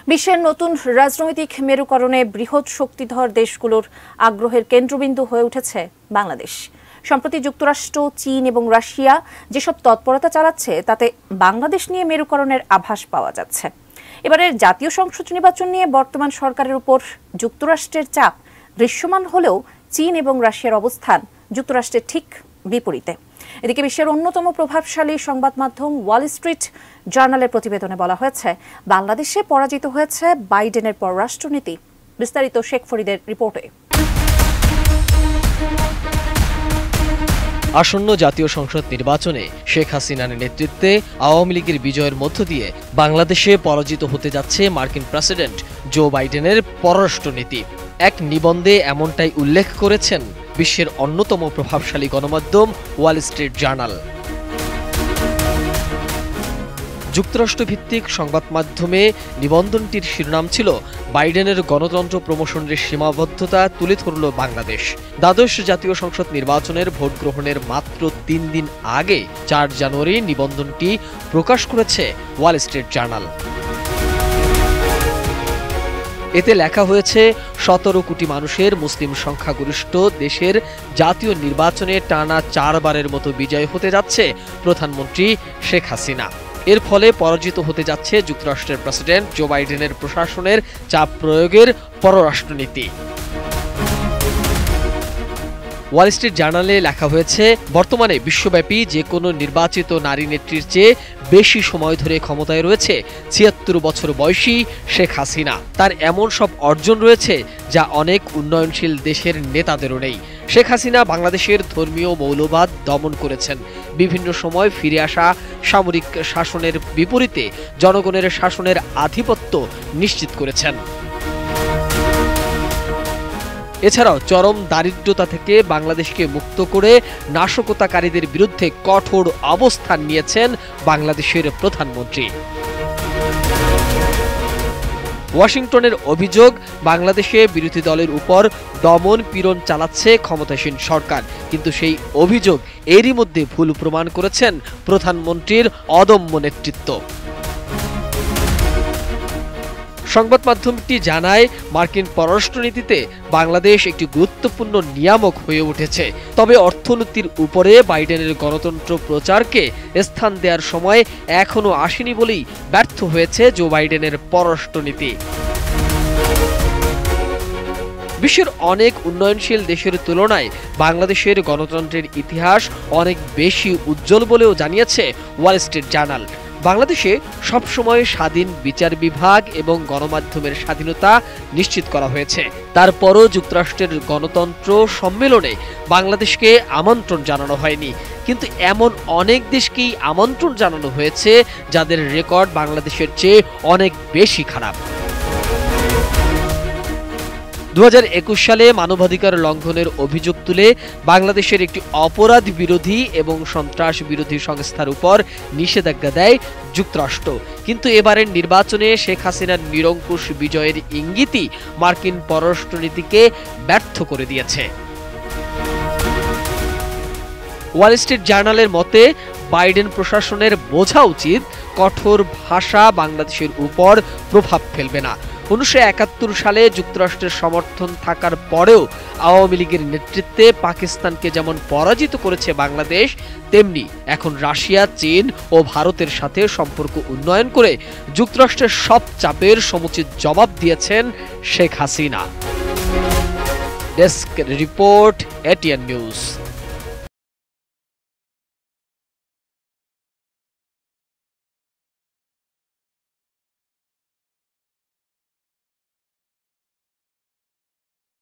বিশ্বের নতুন রাজনৈতিক মেরুকরণে বৃহৎ শক্তিধর দেশগুলোর আগ্রহের কেন্দ্রবিন্দু হয়ে উঠেছে বাংলাদেশ। সম্প্রতি যুক্তরাষ্ট্র, চীন এবং রাশিয়া যেসব তৎপরতা চালাচ্ছে তাতে বাংলাদেশ নিয়ে মেরুকরণের আভাস পাওয়া যাচ্ছে। এবারের জাতীয় সংসদ নির্বাচন নিয়ে বর্তমান সরকারের উপর যুক্তরাষ্ট্রের চাপ দৃশ্যমান হলেও চীন এবং রাশিয়ার অবস্থান যুক্তরাষ্ট্রের ঠিক বিপরীতে। এদিকে বিশ্বের অন্যতম প্রভাবশালী সংবাদ মাধ্যম ওয়াল স্ট্রিট জার্নালের প্রতিবেদনে বলা হয়েছে, বাংলাদেশে পরাজিত হয়েছে বাইডেনের পররাষ্ট্রনীতি। বিস্তারিত শেখ ফরিদের রিপোর্টে। আসন্ন জাতীয় সংসদ নির্বাচনে শেখ হাসিনার নেতৃত্বে আওয়ামী লীগের বিজয়ের মধ্য দিয়ে বাংলাদেশে পরাজিত হতে যাচ্ছে মার্কিন প্রেসিডেন্ট জো বাইডেনের পররাষ্ট্রনীতি। এক নিবন্ধে এমনটাই উল্লেখ করেছেন বিশ্বের অন্যতম প্রভাবশালী গণমাধ্যম ওয়াল স্ট্রিট জার্নাল। যুক্তরাষ্ট্রভিত্তিক সংবাদ মাধ্যমে নিবন্ধনটির শিরোনাম ছিল বাইডেনের গণতন্ত্র প্রমোশনের সীমাবদ্ধতা তুলে ধরল বাংলাদেশ। দ্বাদশ জাতীয় সংসদ নির্বাচনের ভোট গ্রহণের মাত্র ৩ দিন আগে ৪ জানুয়ারি নিবন্ধনটি প্রকাশ করেছে ওয়াল স্ট্রিট জার্নাল। এতে লেখা হয়েছে, ১৭ কোটি মানুষের মুসলিম সংখ্যাগরিষ্ঠ দেশের জাতীয় নির্বাচনে টানা ৪ বারের মতো বিজয় হতে যাচ্ছে প্রধানমন্ত্রী শেখ হাসিনা। এর ফলে পরাজিত হতে যাচ্ছে যুক্তরাষ্ট্রের প্রেসিডেন্ট জো বাইডেনের প্রশাসনের চাপ প্রয়োগের পররাষ্ট্রনীতি। ওয়াল স্ট্রিট জার্নালে লেখা হয়েছে, বর্তমানে বিশ্বব্যাপী যে কোনো নির্বাচিত নারী নেত্রীর চেয়ে বেশি সময় ধরে ক্ষমতায় রয়েছে ৭৬ বছর বয়সী শেখ হাসিনা। তার এমন সব অর্জন রয়েছে যা অনেক উন্নয়নশীল দেশের নেতাদেরও নেই। শেখ হাসিনা বাংলাদেশের ধর্মীয় মৌলবাদ দমন করেছেন। বিভিন্ন সময় ফিরে আসা সামরিক শাসনের বিপরীতে জনগণের শাসনের আধিপত্য নিশ্চিত করেছেন। এছাড়াও চরম দারিদ্রতা থেকে বাংলাদেশকে মুক্ত করে নাশকতাকারীদের বিরুদ্ধে কঠোর অবস্থান নিয়েছেন বাংলাদেশের প্রধানমন্ত্রী। ওয়াশিংটনের অভিযোগ, বাংলাদেশে বিরোধী দলের উপর দমন পীড়ন চালাচ্ছে ক্ষমতাসীন সরকার, কিন্তু সেই অভিযোগ এরই মধ্যে ভুল প্রমাণ করেছেন প্রধানমন্ত্রীর অদম্য নেতৃত্ব। সংবাদ মাধ্যমটি জানায়, মার্কিন পররাষ্ট্রনীতিতে বাংলাদেশ একটি গুরুত্বপূর্ণ নিয়ামক হয়ে উঠেছে। তবে অর্থনীতির উপরে বাইডেনের গণতন্ত্র প্রচারকে স্থান দেওয়ার সময় এখনো আসেনি বলেই ব্যর্থ হয়েছে জো বাইডেনের পররাষ্ট্রনীতি। বিশ্বের অনেক উন্নয়নশীল দেশের তুলনায় বাংলাদেশের গণতন্ত্রের ইতিহাস অনেক বেশি উজ্জ্বল বলেও জানিয়েছে ওয়াল স্ট্রিট জার্নাল। বাংলাদেশে সবসময় স্বাধীন বিচার বিভাগ এবং গণমাধ্যমের স্বাধীনতা নিশ্চিত করা হয়েছে। তারপরও যুক্তরাষ্ট্রের গণতন্ত্র সম্মেলনে বাংলাদেশকে আমন্ত্রণ জানানো হয়নি, কিন্তু এমন অনেক দেশকেই আমন্ত্রণ জানানো হয়েছে যাদের রেকর্ড বাংলাদেশের চেয়ে অনেক বেশি খারাপ। ২০২১ সালে মানবাধিকার লঙ্ঘনের অভিযোগ তুলে বাংলাদেশের একটি অপরাধ বিরোধী এবং সন্ত্রাস বিরোধী সংস্থার উপর নিষেধাজ্ঞা দেয় যুক্তরাষ্ট্র, কিন্তু এবারের নির্বাচনে শেখ হাসিনার নিরঙ্কুশ বিজয়ের ইঙ্গিতই মার্কিন পররাষ্ট্রনীতিকে ব্যর্থ করে দিয়েছে। ওয়াল স্ট্রিট জার্নালের মতে, বাইডেন প্রশাসনের বোঝা উচিত কঠোর ভাষা বাংলাদেশের উপর প্রভাব ফেলবে না। ১৯৭১ সালে যুক্তরাষ্ট্রের সমর্থন থাকার পরেও আওয়ামী লীগের নেতৃত্বে পাকিস্তানকে যেমন পরাজিত করেছে বাংলাদেশ, তেমনি এখন রাশিয়া, চীন ও ভারতের সাথে সম্পর্ক উন্নয়ন করে যুক্তরাষ্ট্রের সব চাপের সমুচিত জবাব দিয়েছেন Sheikh Hasina. Desk report, ATN news.